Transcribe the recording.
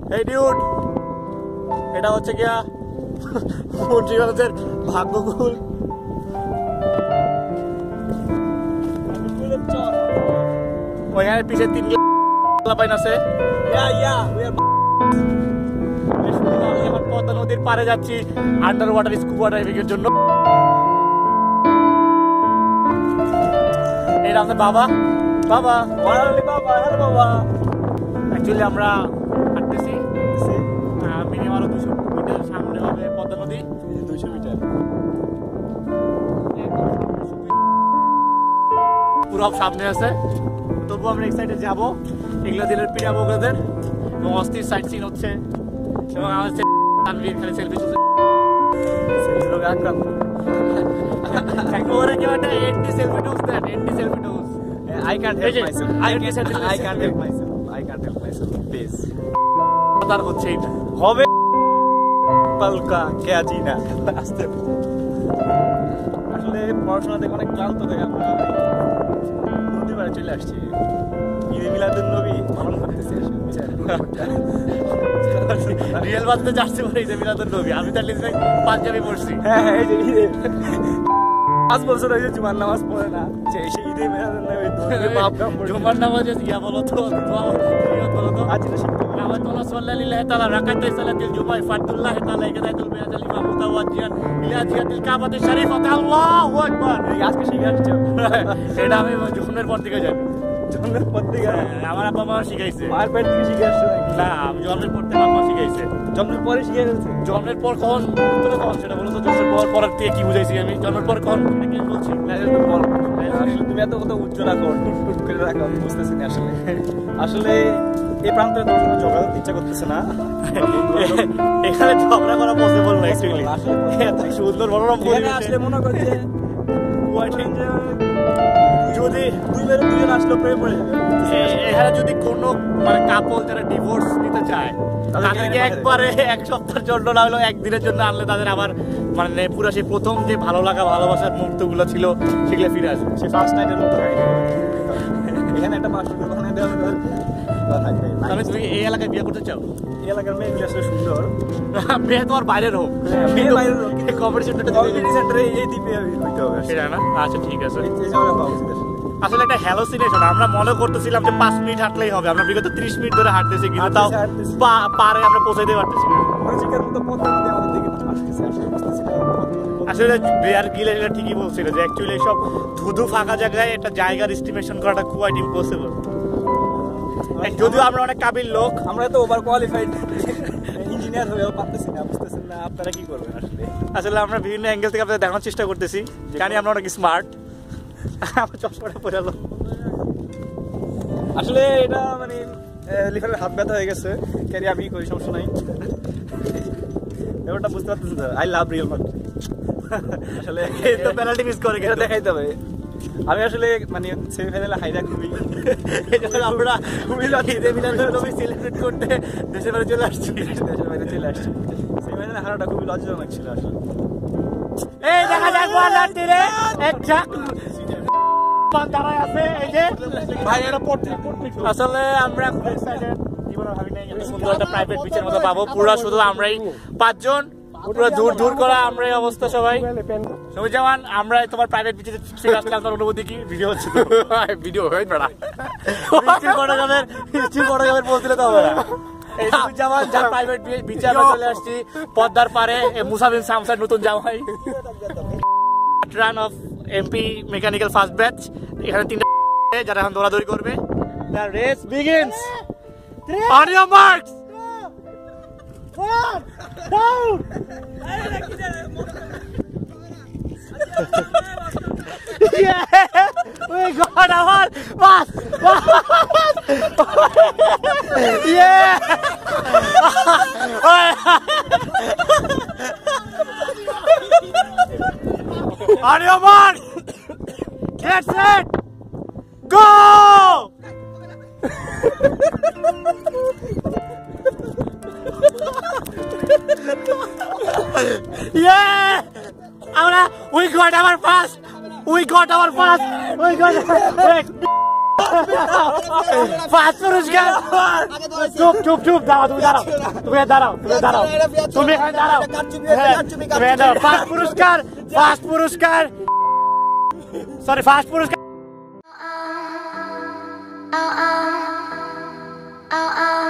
এই ডিউড, এটা হচ্ছে গিয়া মুন্সিগঞ্জের ভাগ্যকুল। ওইখানে পিছিয়ে 3 পাইন আছে। পদ্মা নদীর পারে যাচ্ছি আন্ডার ওয়াটার স্কুবা ডাইভিং এর জন্য। এটা আমাদের বাবা বাবা বাবা বাবা। অ্যাকচুয়ালি আমরা হাঁটতেছি মিনিমাম 200 মিটার সামনে হবে পদ্মা নদী। 200 মিটার পুরো সামনে আছে, তবু আমরা এক সাইডে যাবো। এগুলো দিনের পিড়াবো ওদের এবং অস্থির সাইড সিন হচ্ছে এবং আমাদের তানভীর খালি সেলফি তুলছে। সেলফি লোক আক্রান্ত ওরা কেউ একটা এন্টি সেলফি টুলস দেন, anti selfie tools. I can't help myself. I can't help myself. Please. তার হচ্ছে এটা হবে পালকা কে জিনা। আসলে পড়াশোনা থেকে অনেক ক্লান্ত হয়ে আমরা নদীর পাড়ে চলে আসছি। ঈদে মিলাদুন নবী পালন করতেছি। রিয়েল বাদতে যাচ্ছে বলে ঈদে মিলাদুন নবী। আমি তার লিস্টে পাঞ্জাবি পড়ছি। হ্যাঁ হ্যাঁ, এই যে ঈদে 5 বছর হয়েছে জুমার নামাজ পড়ে না। সেই ঈদে মিলাদুন নবী জুমার নামাজ ইয়া বলো তো বলো তো আজ এটা শিখতে হবে। আমার তোলা সাল্লাল্লাহু তাআলা রাকাতাই সালাতুল জুমা ফাতুল্লাহ তাআলা ইগাদাতুল বিয়াজাল ইমাম মুতাওয়াজ্জিহান ইলা জিহাতিল কাবাতিশ শরীফাত আল্লাহু আকবার। আজকে শিখে আসছো? এটা আমি জন্মের পর থেকে জানি। জন্মের পর থেকে আমার আব্বা মা শিখাইছে। মায়ের পেট থেকে শিখে আসছো না? আমি জন্মের পর থেকে আম্মা শিখাইছে। জন্মের পরে শিখে গেছে? জন্মের পর কখন সেটা বলো তো। জন্মের পর পরের থেকে কি বুঝাইছি আমি? জন্মের পর কখন কি বলছি? তুমি এত কথা উচ্চ রাখো, টুট করে রাখো, বুঝতেছি না আসলে। আসলে এই প্রান্তে তোর সাথে ঝগড়া করতে ইচ্ছা করতেছে না। এখানে ঝগড়া করা পসিবল না অ্যাকচুয়ালি। এত সুন্দর মনোরম পরিবেশ আসলে মনে করছে যদি দুজন আসলে প্রেমে পড়ে যাবে। এখানে যদি কোনো মানে কাপল যারা ডিভোর্স নিতে চায় তাদেরকে একবারে 1 সপ্তাহের জন্য না হলেও 1 দিনের জন্য আনলে তাদের আবার মানে পুরো সেই প্রথম যে ভালো লাগা ভালোবাসার মুহূর্তগুলো ছিল সেগুলো ফিরে আসবে। সে ফার্স্ট নাইটের মতো হয়। এখানে একটা মানুষ ওখানে দেওয়া থাকবে। তাহলে তুমি এই এলাকায় বিয়ে করতে চাও? এই এলাকার মেয়েগুলো আসলে সুন্দর। মেয়ে তোমার বাইরের হোক, মেয়ে বাইরের হোক, কম্পিটিশনটা এই দ্বীপে হইতে হবে সেটা না? আচ্ছা ঠিক আছে। আসলে একটা হ্যালোসিনেশন। আমরা মনে করতেছিলাম যে 5 মিনিট হাঁটলেই হবে। আমরা বিগত 30 মিনিট ধরে হাঁটতেছি কিন্তু তাও পারে আমরা পৌঁছাইতে পারতেছি না। আসলে বেয়ার গিল এটা ঠিকই বলছিল যে অ্যাকচুয়ালি সব ধুধু ফাঁকা জায়গায় একটা জায়গার এস্টিমেশন করাটা কোয়াইট ইম্পসিবল। যদিও আমরা অনেক কাবিল লোক, আমরা তো ওভার কোয়ালিফাইড ইঞ্জিনিয়ার হয়েও পারতেছি না। বুঝতেছেন না আপনারা কি করবেন আসলে? আসলে আমরা বিভিন্ন অ্যাঙ্গেল থেকে আপনাদের দেখানোর চেষ্টা করতেছি জানি আমরা অনেক স্মার্ট। আমার চশমাটা পড়ে গেল। আসলে এটা মানে লিফারের হাত ব্যথা হয়ে গেছে। ক্যারি আমি করি, সমস্যা নাই। ব্যাপারটা বুঝতে পারতেছেন তো? I love Real Madrid. আসলে তো পেনাল্টি মিস করে এটা দেখাইতে হবে। আমি আসলে মানে সেমিফাইনালে হাইরা খুবই আমরা খুবই ঈদে মিলাদুন নবী সেলিব্রেট করতে দেশের বাইরে চলে আসছি। সেমিফাইনালে হারাটা খুবই লজ্জাজনক ছিল আসলে। এই দেখা যাক বলার তীরে একজাক দাঁড়ায় আছে এই যে ভাই এরা পড়তে। আসলে আমরা খুব এক্সাইটেড। জীবনে ভাবি নাই এত সুন্দর একটা প্রাইভেট বিচের মতো পাবো। পুরো শুধু আমরাই 5 জন, পুরো দূর করা আমরাই অবস্থা সবাই। সবাই যেমন আমরা তোমার প্রাইভেট বিচে ফিরে আসলাম, তার অনুভূতি কি? ভিডিও হচ্ছে ভিডিও হয় না ফটোগ্রাফের বলছিলে তো হবে না। যেমন যার প্রাইভেট বিচে আমরা চলে আসছি পদ্মার পারে। মুসাফির সামসার নতুন জামাই run of MP mechanical first batch. এখানে 3টা যারা এখন দৌড়াদৌড়ি করবে। The race begins. On your marks, down. We got our pass. Yeah. On your mark. Get set. Go. Yeah. We got our pass. We got our pass. We got. Wait. First পুরস্কার চুপ চুপ চুপ দাঁড়াও তুমি দাঁড়াও তুমি দাঁড়াও তুমি দাঁড়াও তুমি এখানে দাঁড়াও ফার্স্ট পুরস্কার সরি ফার্স্ট পুরস্কার